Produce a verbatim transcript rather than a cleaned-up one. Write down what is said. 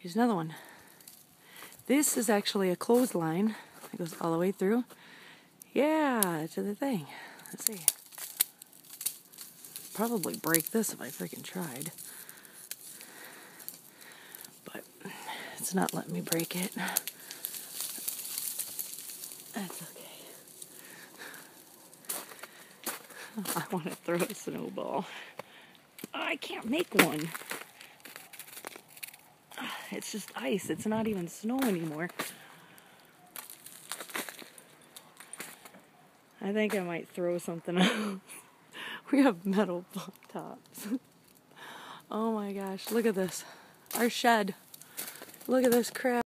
Here's another one. This is actually a clothesline. It goes all the way through. Yeah, to the thing. Let's see. Probably break this if I freaking tried. But it's not letting me break it. That's okay. I want to throw a snowball. I can't make one. It's just ice. It's not even snow anymore. I think I might throw something else. We have metal tops. Oh my gosh, look at this. Our shed. Look at this crap.